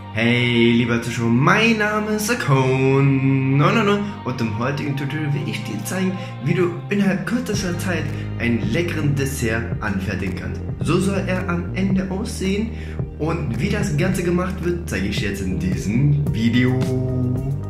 Hey, lieber Zuschauer, mein Name ist Akon und im heutigen Tutorial will ich dir zeigen, wie du innerhalb kürzester Zeit einen leckeren Dessert anfertigen kannst. So soll er am Ende aussehen und wie das Ganze gemacht wird, zeige ich dir jetzt in diesem Video.